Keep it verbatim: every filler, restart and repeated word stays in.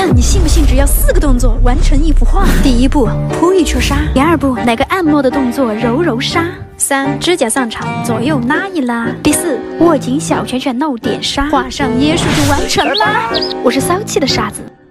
看你信不信？只要四个动作完成一幅画。第一步，铺一圈纱；第二步，来个按摩的动作，揉揉纱；三，指甲上长，左右拉一拉；第四，握紧小拳拳，露点纱，画上耶稣就完成啦！我是骚气的沙子。